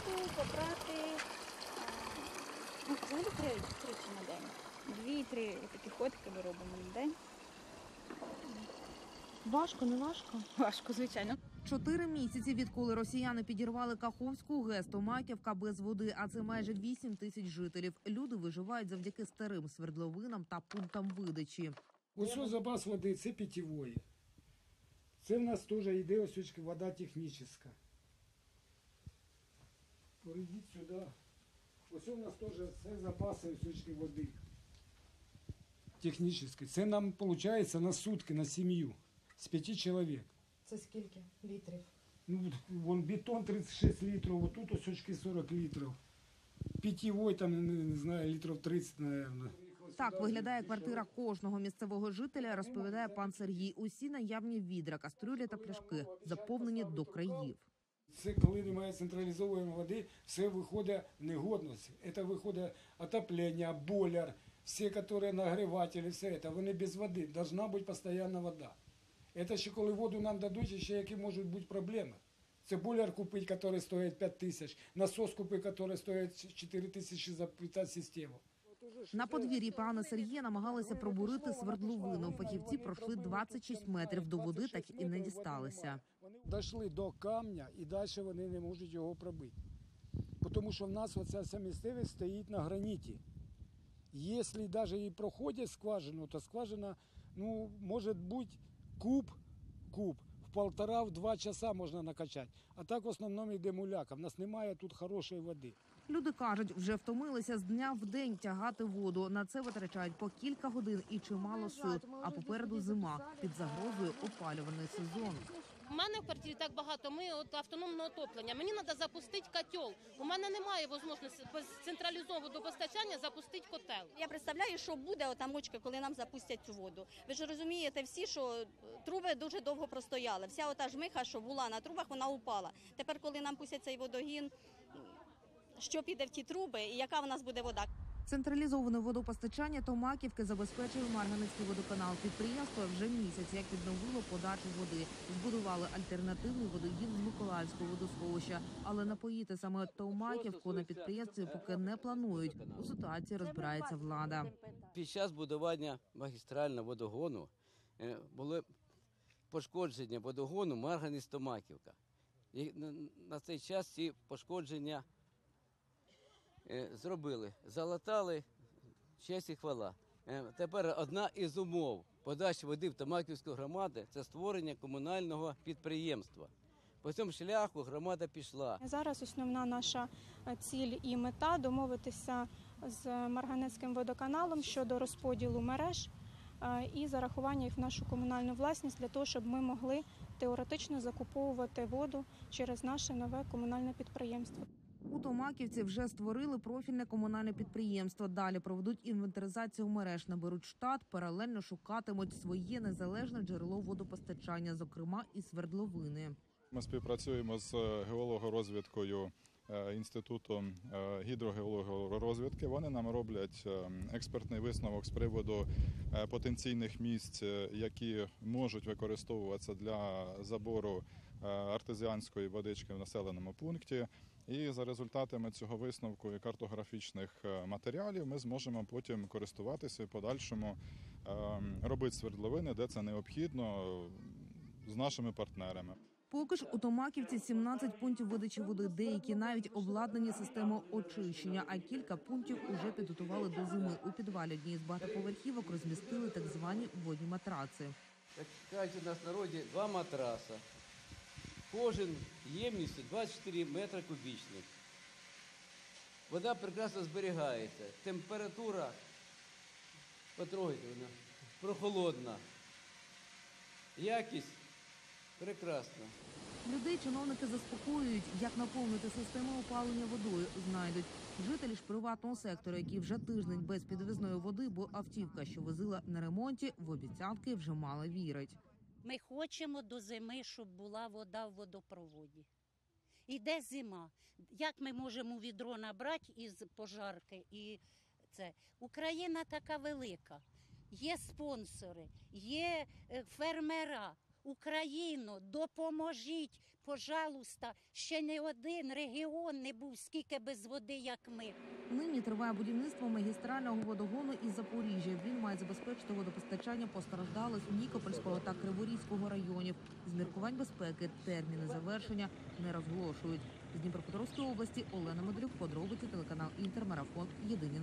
посуду, попрати. Взагалі тричі на день. 2-3 такі ходки ми робимо на день. Важко, не важко? Важко, звичайно. 4 місяці, відколи росіяни підірвали Каховську ГЕС, Томаківка без води, а це майже 8 тисяч жителів. Люди виживають завдяки старим свердловинам та пунктам видачі. Ось що запас води, це питьової. Це в нас теж йде ось вода технічна. Прийдіть сюди. Ось у нас теж це запаси ось води. Технічні. Це нам виходить на сутки, на сім'ю. З 5 чоловік. Це скільки літрів? Ну, вон бетон 36 літрів, отут ось 40 літрів. Питьової там, не знаю, літрів 30, мабуть. Так виглядає квартира кожного місцевого жителя, розповідає пан Сергій. Усі наявні відра, кастрюлі та пляшки заповнені до країв. Це коли немає централізованої води, все виходить в негодність. Це виходить отоплення, бойлер, всі, які нагрівателі, все це, вони без води. Должна бути постійна вода. Це ще коли воду нам дадуть, ще які можуть бути проблеми. Це бойлер купити, який стоїть 5 тисяч, насос купити, який стоїть 4 тисячі за систему. На подвір'ї пана Сергія намагалися пробурити свердловину. Фахівці пройшли 26 метрів до води, так і не дісталися. Дійшли до камня і далі вони не можуть його пробити. Тому що в нас оця вся місцевість стоїть на граніті. Якщо навіть і проходять скважину, то скважина, ну, може бути куб, в 1,5-2 часа можна накачати. А так в основному йде муляка. В нас немає тут хорошої води. Люди кажуть, вже втомилися з дня в день тягати воду. На це витрачають по кілька годин і чимало сил. А попереду зима, під загрозою опалювальний сезон. У мене в квартирі так багато, ми от автономне отоплення. Мені треба запустити котел. У мене немає можливості без централізованого водопостачання запустити котел. Я представляю, що буде отам ручка, коли нам запустять цю воду. Ви ж розумієте всі, що труби дуже довго простояли. Вся ота жмиха, що була на трубах, вона упала. Тепер, коли нам пустять цей водогін, що піде в ті труби і яка в нас буде вода? Централізоване водопостачання Томаківки забезпечує Марганецький водоканал. Підприємство вже місяць як відновило подачу води. Збудували альтернативний водогін з Миколаївського водосховища. Але напоїти саме Томаківку на підприємстві поки не планують. У ситуації розбирається влада. Під час будування магістрального водогону були пошкодження водогону Марганець-Томаківка. І на цей час ці пошкодження зробили, залатали, честь і хвала. Тепер одна із умов подачі води в Томаківську громаду – це створення комунального підприємства. По цьому шляху громада пішла. Зараз основна наша ціль і мета – домовитися з Марганецьким водоканалом щодо розподілу мереж і зарахування їх в нашу комунальну власність для того, щоб ми могли теоретично закуповувати воду через наше нове комунальне підприємство. У Томаківці вже створили профільне комунальне підприємство. Далі проведуть інвентаризацію мереж, наберуть штат, паралельно шукатимуть своє незалежне джерело водопостачання, зокрема і свердловини. Ми співпрацюємо з геологорозвідкою Інститутом гідрогеологорозвідки. Вони нам роблять експертний висновок з приводу потенційних місць, які можуть використовуватися для забору артезіанської водички в населеному пункті. І за результатами цього висновку і картографічних матеріалів ми зможемо потім користуватися і в подальшому робити свердловини, де це необхідно, з нашими партнерами. Поки ж у Томаківці 17 пунктів видачі води, деякі навіть обладнані системою очищення, а кілька пунктів уже підготували до зими. У підвалі однієї з багатоповерхівок розмістили так звані водні матраци. Як кажуть у нас в народі, 2 матраса. Кожен ємністю 24 метри кубічних. Вода прекрасно зберігається. Температура, потрогайте, вона прохолодна. Якість прекрасна. Людей чиновники заспокоюють, як наповнити систему опалення водою, знайдуть. Жителі ж приватного сектору, які вже тиждень без підвізної води, бо автівка, що возила на ремонті, в обіцянки вже мало вірить. Ми хочемо до зими, щоб була вода в водопроводі. Іде зима. Як ми можемо відро набрати із пожарки? І це Україна така велика. Є спонсори, є фермера. Україно, допоможіть, пожалуйста, ще не один регіон не був скільки без води, як ми. Нині триває будівництво магістрального водогону із Запоріжжя. Він має забезпечити водопостачання постраждалих Нікопольського та Криворізького районів. З міркувань безпеки терміни завершення не розголошують. З Дніпропетровської області Олена Модрюк, подробиці, телеканал Інтермарафон. Єдині